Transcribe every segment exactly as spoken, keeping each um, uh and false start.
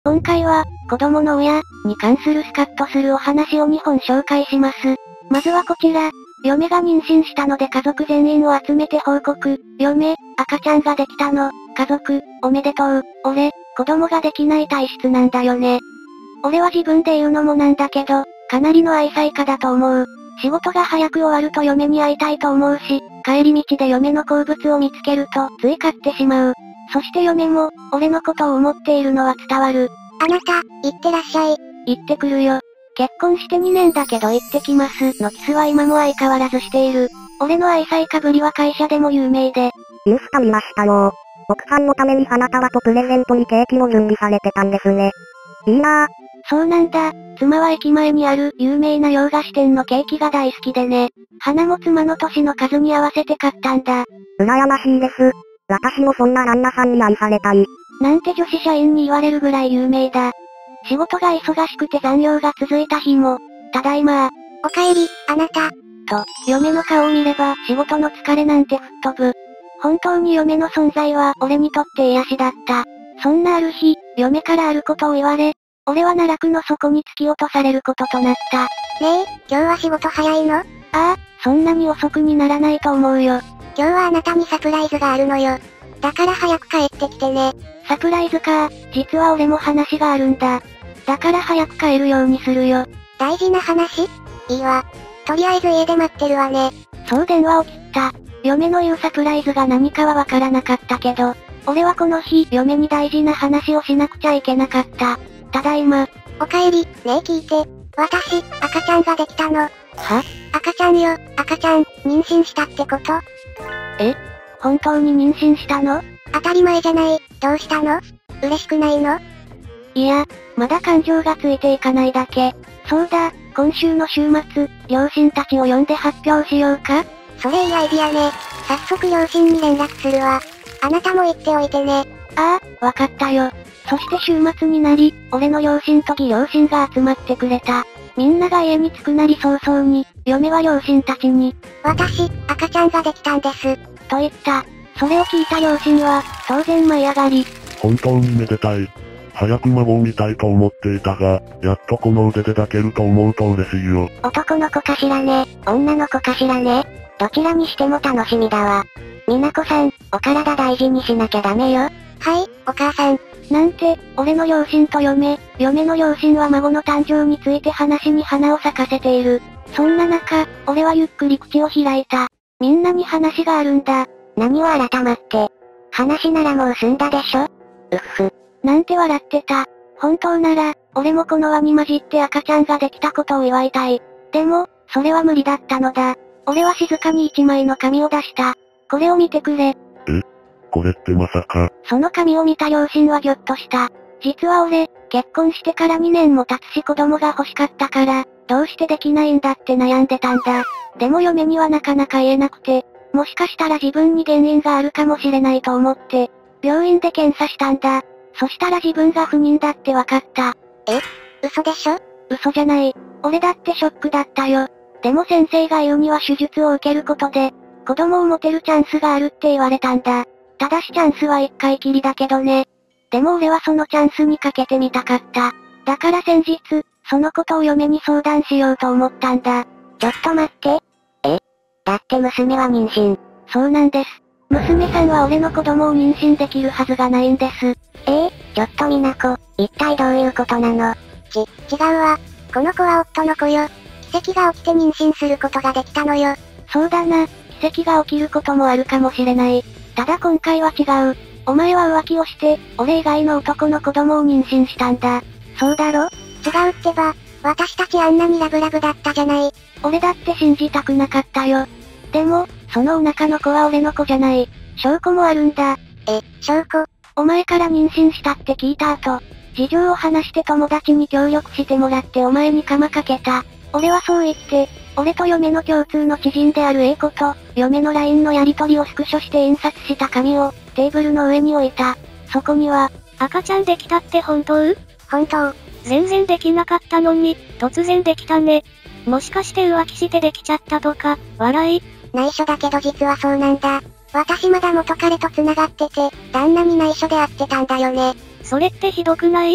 今回は、子供の親に関するスカッとするお話をにほん紹介します。まずはこちら。嫁が妊娠したので家族全員を集めて報告。嫁、赤ちゃんができたの。家族、おめでとう。俺、子供ができない体質なんだよね。俺は自分で言うのもなんだけど、かなりの愛妻家だと思う。仕事が早く終わると嫁に会いたいと思うし、帰り道で嫁の好物を見つけると、つい買ってしまう。そして嫁も、俺のことを思っているのは伝わる。 あなた、行ってらっしゃい。 行ってくるよ。結婚してにねんだけど行ってきますのキスは今も相変わらずしている。俺の愛妻家ぶりは会社でも有名で。 ニュースタ見ましたよ。奥さんのために花束とプレゼントにケーキを準備されてたんですね。いいなぁ。 そうなんだ。妻は駅前にある有名な洋菓子店のケーキが大好きでね。花も妻の年の数に合わせて買ったんだ。 羨ましいです。私もそんな旦那さんに愛されたい。 なんて女子社員に言われるぐらい有名だ。仕事が忙しくて残業が続いた日も、ただいまー。 お帰り、あなた。 と、嫁の顔を見れば仕事の疲れなんて吹っ飛ぶ。本当に嫁の存在は俺にとって癒しだった。そんなある日、嫁からあることを言われ、俺は奈落の底に突き落とされることとなった。 ねえ、今日は仕事早いの？ああ、そんなに遅くにならないと思うよ。 今日はあなたにサプライズがあるのよ。だから早く帰ってきてね。 サプライズか、実は俺も話があるんだ。だから早く帰るようにするよ。 大事な話？いいわ。とりあえず家で待ってるわね。 そう電話を切った。嫁の言うサプライズが何かはわからなかったけど、俺はこの日、嫁に大事な話をしなくちゃいけなかった。ただいま。 お帰り、ねえ聞いて。私、赤ちゃんができたの。 は？ 赤ちゃんよ、赤ちゃん、妊娠したってこと？ え？本当に妊娠したの？ 当たり前じゃない。どうしたの？嬉しくないの？ いや、まだ感情がついていかないだけ。そうだ、今週の週末、両親たちを呼んで発表しようか？ それいいアイディアね。早速両親に連絡するわ。あなたも言っておいてね。 ああ、わかったよ。そして週末になり、俺の両親と義両親が集まってくれた。みんなが家に着くなり早々に、嫁は両親たちに、 私、赤ちゃんができたんです。 と言った。それを聞いた両親は、当然舞い上がり。 本当にめでたい。早く孫を見たいと思っていたが、やっとこの腕で抱けると思うと嬉しいよ。 男の子かしらね、女の子かしらね。どちらにしても楽しみだわ。みなこさん、お体大事にしなきゃダメよ。はい、お母さん。 なんて、俺の両親と嫁、嫁の両親は孫の誕生について話に花を咲かせている。そんな中、俺はゆっくり口を開いた。みんなに話があるんだ。 何を改まって。話ならもう済んだでしょ？うっふ。 なんて笑ってた。本当なら、俺もこの輪に混じって赤ちゃんができたことを祝いたい。でも、それは無理だったのだ。俺は静かに一枚の紙を出した。これを見てくれ。 え？これってまさか。 その紙を見た両親はぎょっとした。実は俺、結婚してからにねんも経つし子供が欲しかったから、どうしてできないんだって悩んでたんだ。でも嫁にはなかなか言えなくて、もしかしたら自分に原因があるかもしれないと思って、病院で検査したんだ。そしたら自分が不妊だってわかった。 え？嘘でしょ？ 嘘じゃない。俺だってショックだったよ。でも先生が言うには手術を受けることで、子供を持てるチャンスがあるって言われたんだ。ただしチャンスは一回きりだけどね。でも俺はそのチャンスにかけてみたかった。だから先日、そのことを嫁に相談しようと思ったんだ。 ちょっと待って。え？だって娘は妊娠。 そうなんです。娘さんは俺の子供を妊娠できるはずがないんです。 ええ、ちょっとみなこ、一体どういうことなの？ち、違うわ。この子は夫の子よ。奇跡が起きて妊娠することができたのよ。 そうだな、奇跡が起きることもあるかもしれない。ただ今回は違う。お前は浮気をして、俺以外の男の子供を妊娠したんだ。そうだろ？ 違うってば、私たちあんなにラブラブだったじゃない。 俺だって信じたくなかったよ。でも、そのお腹の子は俺の子じゃない。証拠もあるんだ。 え、証拠？ お前から妊娠したって聞いた後、事情を話して友達に協力してもらってお前に鎌かけた。俺はそう言って、俺と嫁の共通の知人である A 子と、嫁の ライン のやり取りをスクショして印刷した紙を、テーブルの上に置いた。そこには、 赤ちゃんできたって本当？ 本当。 全然できなかったのに、突然できたね。もしかして浮気してできちゃったとか、笑い？ 内緒だけど実はそうなんだ。私まだ元彼と繋がってて、旦那に内緒で会ってたんだよね。 それってひどくない？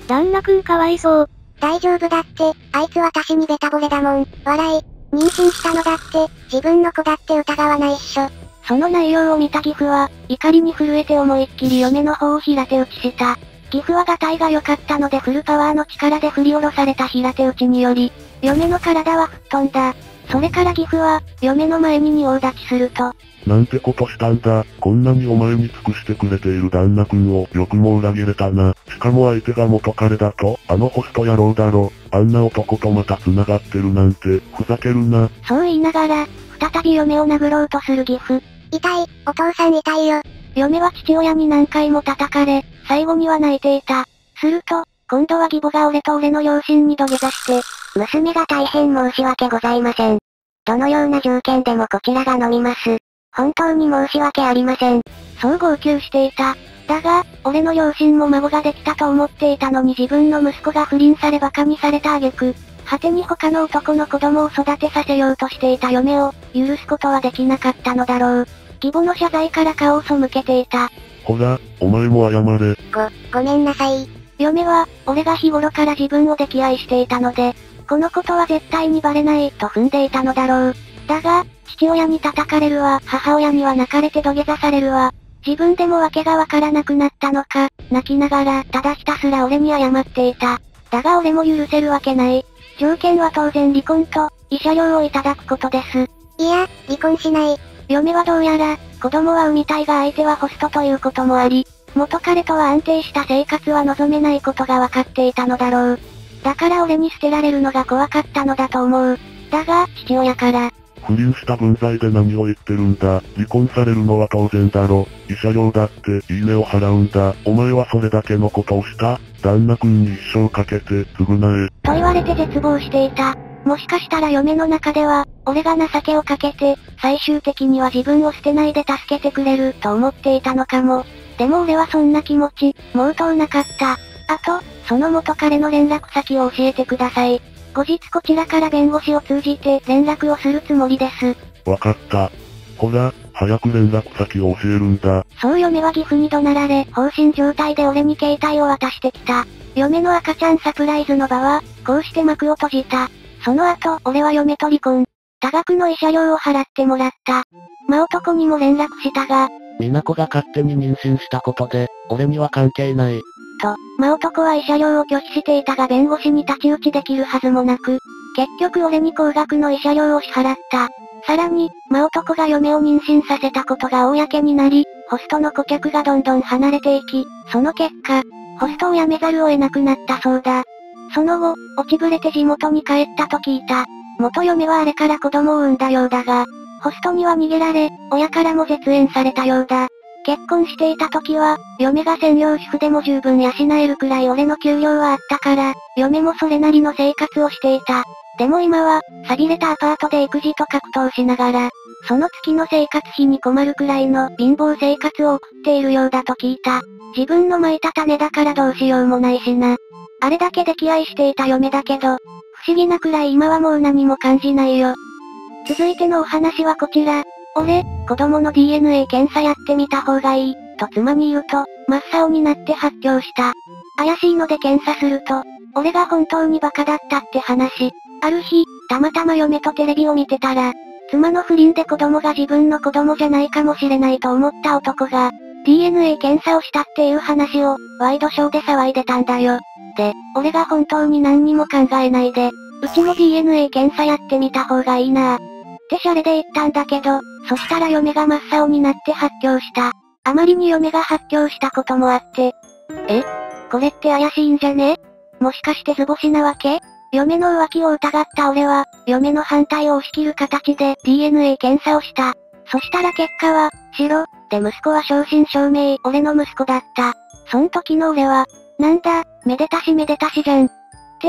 旦那くんかわいそう。 大丈夫だって、あいつ私にベタ惚れだもん。笑い。妊娠したのだって、自分の子だって疑わないっしょ。 その内容を見た義父は、怒りに震えて思いっきり嫁の方を平手打ちした。義父はガタイが良かったのでフルパワーの力で振り下ろされた平手打ちにより、嫁の体は吹っ飛んだ。それから義父は、嫁の前に仁王立ちすると。 なんてことしたんだ。こんなにお前に尽くしてくれている旦那君をよくも裏切れたな。しかも相手が元彼だと、あのホスト野郎だろ。あんな男とまた繋がってるなんて、ふざけるな。 そう言いながら、再び嫁を殴ろうとする義父。 痛い、お父さん痛いよ。 嫁は父親に何回も叩かれ、最後には泣いていた。すると、今度は義母が俺と俺の両親に土下座して、 娘が大変申し訳ございません。どのような条件でもこちらが飲みます。本当に申し訳ありません。 そう号泣していた。だが、俺の両親も孫ができたと思っていたのに自分の息子が不倫され馬鹿にされた挙句、果てに他の男の子供を育てさせようとしていた嫁を、許すことはできなかったのだろう。義母の謝罪から顔を背けていた。 ほら、お前も謝れ。 ご、ごめんなさい。 嫁は、俺が日頃から自分を溺愛していたので、このことは絶対にバレないと踏んでいたのだろう。だが、父親に叩かれるわ、母親には泣かれて土下座されるわ。自分でも訳がわからなくなったのか、泣きながら、ただひたすら俺に謝っていた。だが俺も許せるわけない。条件は当然離婚と、慰謝料をいただくことです。 いや、離婚しない。 嫁はどうやら、子供は産みたいが相手はホストということもあり、元彼とは安定した生活は望めないことが分かっていたのだろう。だから俺に捨てられるのが怖かったのだと思う。だが、父親から、 不倫した分際で何を言ってるんだ。離婚されるのは当然だろ。慰謝料だって、いいねを払うんだ。お前はそれだけのことをした。旦那君に一生かけて、償え。 と言われて絶望していた。もしかしたら嫁の中では、俺が情けをかけて、最終的には自分を捨てないで助けてくれる、と思っていたのかも。でも俺はそんな気持ち、もうとうなかった。あと、その元彼の連絡先を教えてください。後日こちらから弁護士を通じて連絡をするつもりです。 わかった。ほら、早く連絡先を教えるんだ。 そう嫁は義父に怒鳴られ、放心状態で俺に携帯を渡してきた。嫁の赤ちゃんサプライズの場は、こうして幕を閉じた。その後、俺は嫁と離婚。多額の慰謝料を払ってもらった。真男にも連絡したが、 美奈子が勝手に妊娠したことで、俺には関係ない。 と、真男は慰謝料を拒否していたが弁護士に太刀打ちできるはずもなく、結局俺に高額の慰謝料を支払った。さらに、真男が嫁を妊娠させたことが公になり、ホストの顧客がどんどん離れていき、その結果、ホストを辞めざるを得なくなったそうだ。その後、落ちぶれて地元に帰ったと聞いた。元嫁はあれから子供を産んだようだが、ホストには逃げられ、親からも絶縁されたようだ。結婚していた時は、嫁が専業主婦でも十分養えるくらい俺の給料はあったから、嫁もそれなりの生活をしていた。でも今は、寂れたアパートで育児と格闘しながら、その月の生活費に困るくらいの貧乏生活を送っているようだと聞いた。自分の蒔いた種だからどうしようもないしな。あれだけ溺愛していた嫁だけど、不思議なくらい今はもう何も感じないよ。続いてのお話はこちら。俺、子供の ディーエヌエー 検査やってみた方がいい、と妻に言うと、真っ青になって発狂した。怪しいので検査すると、俺が本当にバカだったって話。ある日、たまたま嫁とテレビを見てたら、妻の不倫で子供が自分の子供じゃないかもしれないと思った男が、ディーエヌエー 検査をしたっていう話を、ワイドショーで騒いでたんだよ。で、俺が本当に何にも考えないで、うちも ディーエヌエー 検査やってみた方がいいなぁ。ってシャレで言ったんだけど、そしたら嫁が真っ青になって発狂した。あまりに嫁が発狂したこともあって。え？これって怪しいんじゃね？もしかして図星なわけ？嫁の浮気を疑った俺は、嫁の反対を押し切る形で ディーエヌエー 検査をした。そしたら結果は、白、で息子は正真正銘、俺の息子だった。そん時の俺は、なんだ、めでたしめでたしじゃん。って、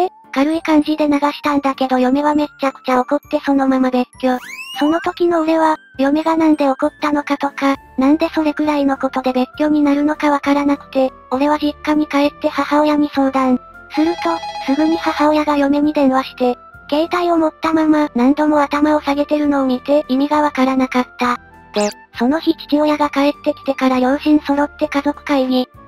軽い感じで流したんだけど嫁はめっちゃくちゃ怒ってそのまま別居。その時の俺は、嫁がなんで怒ったのかとか、なんでそれくらいのことで別居になるのかわからなくて、俺は実家に帰って母親に相談。すると、すぐに母親が嫁に電話して、携帯を持ったまま何度も頭を下げてるのを見て意味がわからなかった。で、その日父親が帰ってきてから両親揃って家族会議。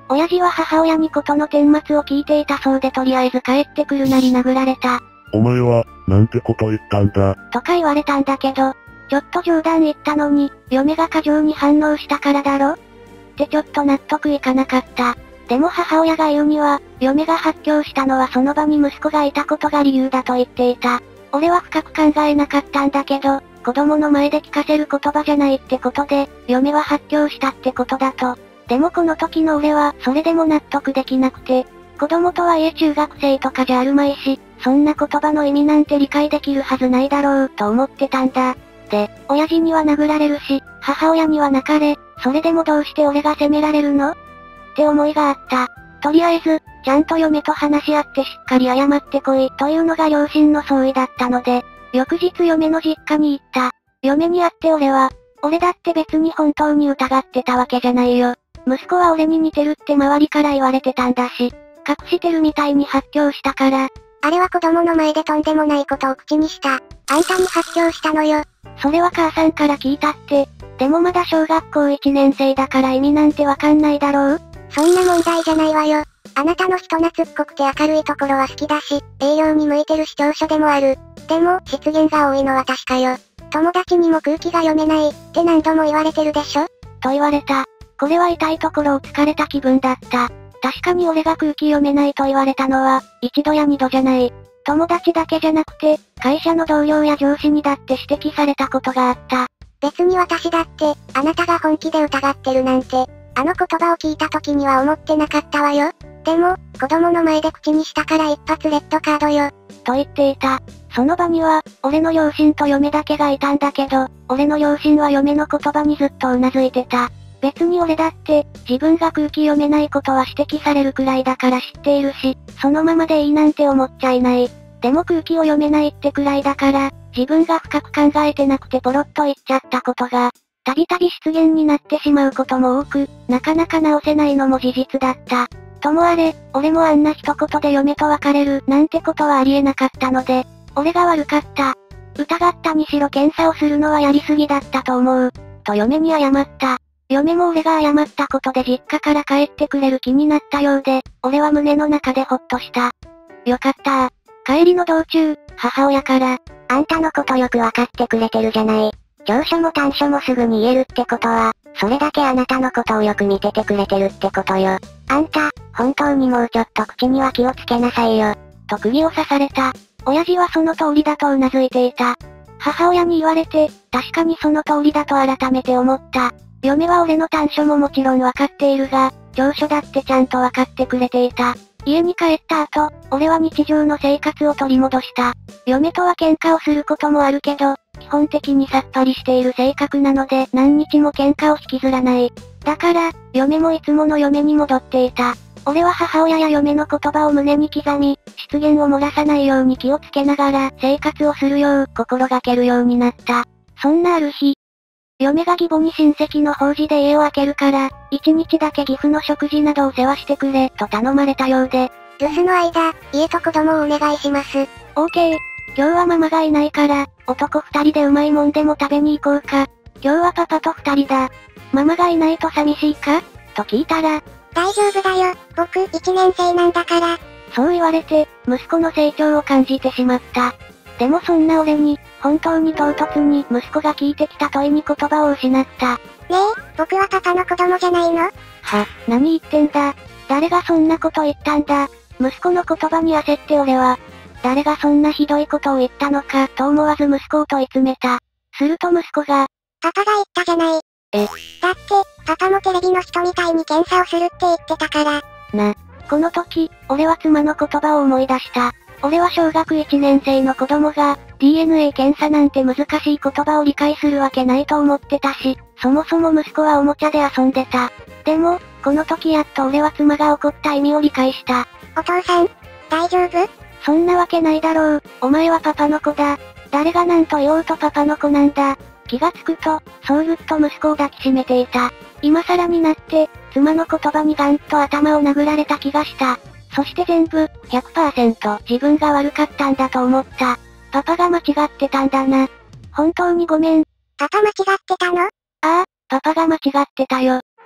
親父は母親に事の顛末を聞いていたそうでとりあえず帰ってくるなり殴られた。 お前は、なんてこと言ったんだ。 とか言われたんだけど、ちょっと冗談言ったのに、嫁が過剰に反応したからだろってちょっと納得いかなかった。でも母親が言うには、嫁が発狂したのはその場に息子がいたことが理由だと言っていた。俺は深く考えなかったんだけど、子供の前で聞かせる言葉じゃないってことで、嫁は発狂したってことだと。でもこの時の俺は、それでも納得できなくて、子供とはいえ中学生とかじゃあるまいし、そんな言葉の意味なんて理解できるはずないだろう、と思ってたんだ。で、親父には殴られるし、母親には泣かれ、それでもどうして俺が責められるのって思いがあった。とりあえず、ちゃんと嫁と話し合ってしっかり謝ってこい、というのが両親の総意だったので、翌日嫁の実家に行った。嫁に会って俺は、俺だって別に本当に疑ってたわけじゃないよ。息子は俺に似てるって周りから言われてたんだし、隠してるみたいに発狂したから。 あれは子供の前でとんでもないことを口にした。あんたに発狂したのよ。 それは母さんから聞いたって。でもまだ小学校いちねん生だから意味なんてわかんないだろう？ そんな問題じゃないわよ。あなたの人懐っこくて明るいところは好きだし、営業に向いてる市長所でもある。でも、失言が多いのは確かよ。友達にも空気が読めない、って何度も言われてるでしょ？ と言われた。これは痛いところを突かれた気分だった。確かに俺が空気読めないと言われたのは、一度や二度じゃない。友達だけじゃなくて、会社の同僚や上司にだって指摘されたことがあった。 別に私だって、あなたが本気で疑ってるなんて、あの言葉を聞いた時には思ってなかったわよ。でも、子供の前で口にしたから一発レッドカードよ。 と言っていた。その場には、俺の両親と嫁だけがいたんだけど、俺の両親は嫁の言葉にずっと頷いてた。別に俺だって、自分が空気読めないことは指摘されるくらいだから知っているし、そのままでいいなんて思っちゃいない。でも空気を読めないってくらいだから、自分が深く考えてなくてポロッと言っちゃったことが、たびたび失言になってしまうことも多く、なかなか直せないのも事実だった。ともあれ、俺もあんな一言で嫁と別れるなんてことはありえなかったので、俺が悪かった。疑ったにしろ検査をするのはやりすぎだったと思う。と嫁に謝った。嫁も俺が謝ったことで実家から帰ってくれる気になったようで、俺は胸の中でほっとした。よかった帰りの道中、母親から、 あんたのことよくわかってくれてるじゃない。長所も短所もすぐに言えるってことは、それだけあなたのことをよく見ててくれてるってことよ。あんた、本当にもうちょっと口には気をつけなさいよ。 と釘を刺された。親父はその通りだと頷いていた。母親に言われて、確かにその通りだと改めて思った。嫁は俺の短所ももちろんわかっているが、長所だってちゃんとわかってくれていた。家に帰った後、俺は日常の生活を取り戻した。嫁とは喧嘩をすることもあるけど、基本的にさっぱりしている性格なので何日も喧嘩を引きずらない。だから、嫁もいつもの嫁に戻っていた。俺は母親や嫁の言葉を胸に刻み、失言を漏らさないように気をつけながら生活をするよう心がけるようになった。そんなある日、嫁が義母に親戚の法事で家を空けるから、一日だけ岐阜の食事などを世話してくれ、と頼まれたようで。 留守の間、家と子供をお願いします。 オーケー。今日はママがいないから、男二人でうまいもんでも食べに行こうか。今日はパパと二人だ。ママがいないと寂しいかと聞いたら、 大丈夫だよ、僕一年生なんだから。 そう言われて、息子の成長を感じてしまった。でもそんな俺に、本当に唐突に息子が聞いてきた問いに言葉を失った。 ねえ、僕はパパの子供じゃないの？ は、何言ってんだ。誰がそんなこと言ったんだ。息子の言葉に焦って俺は、誰がそんなひどいことを言ったのかと思わず息子を問い詰めた。すると息子が、 パパが言ったじゃない。 え、 だって、パパもテレビの人みたいに検査をするって言ってたから。 な、この時、俺は妻の言葉を思い出した。俺は小学いちねん生の子供が、ディーエヌエー 検査なんて難しい言葉を理解するわけないと思ってたし、そもそも息子はおもちゃで遊んでた。でも、この時やっと俺は妻が怒った意味を理解した。 お父さん、大丈夫？ そんなわけないだろう。お前はパパの子だ。誰が何と言おうとパパの子なんだ。気がつくと、そうぐっと息子を抱きしめていた。今更になって、妻の言葉にガンと頭を殴られた気がした。そして全部、ひゃくパーセント 自分が悪かったんだと思った。パパが間違ってたんだな。本当にごめん。 パパ間違ってたの？ああ、パパが間違ってたよ。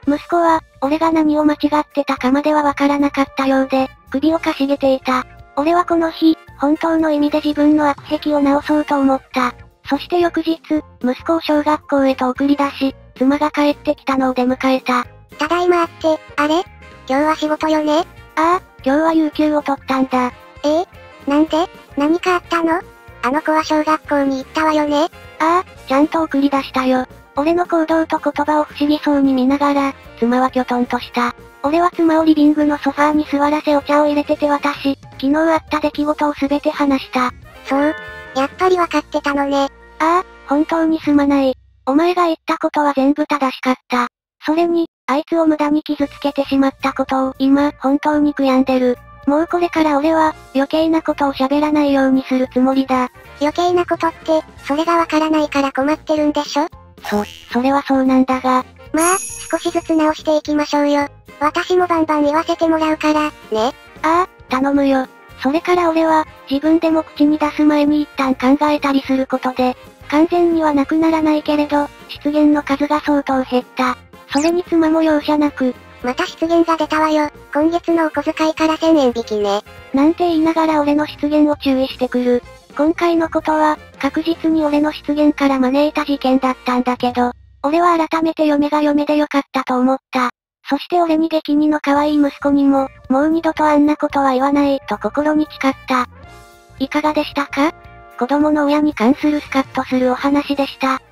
息子は、俺が何を間違ってたかまではわからなかったようで、首をかしげていた。俺はこの日、本当の意味で自分の悪癖を直そうと思った。そして翌日、息子を小学校へと送り出し、妻が帰ってきたのを出迎えた。 ただいまって、あれ今日は仕事よね？ ああ、今日は有給を取ったんだ。 ええ？なんで？何かあったの？あの子は小学校に行ったわよね？ ああ、ちゃんと送り出したよ。俺の行動と言葉を不思議そうに見ながら、妻はきょとんとした。俺は妻をリビングのソファーに座らせお茶を入れて手渡し、昨日あった出来事をすべて話した。 そう。やっぱりわかってたのね。 ああ、本当にすまない。お前が言ったことは全部正しかった。それに、あいつを無駄に傷つけてしまったことを今、本当に悔やんでる。もうこれから俺は、余計なことを喋らないようにするつもりだ。 余計なことって、それがわからないから困ってるんでしょ？ そ、それはそうなんだが。 まあ、少しずつ直していきましょうよ。私もバンバン言わせてもらうから、ね。 ああ、頼むよ。それから俺は、自分でも口に出す前に一旦考えたりすることで、完全にはなくならないけれど、失言の数が相当減った。それに妻も容赦なく。 また失言が出たわよ。今月のお小遣いからせんえん引きね。 なんて言いながら俺の失言を注意してくる。今回のことは、確実に俺の失言から招いた事件だったんだけど、俺は改めて嫁が嫁でよかったと思った。そして俺に激似の可愛い息子にも、もう二度とあんなことは言わない、と心に誓った。いかがでしたか？子供の親に関するスカッとするお話でした。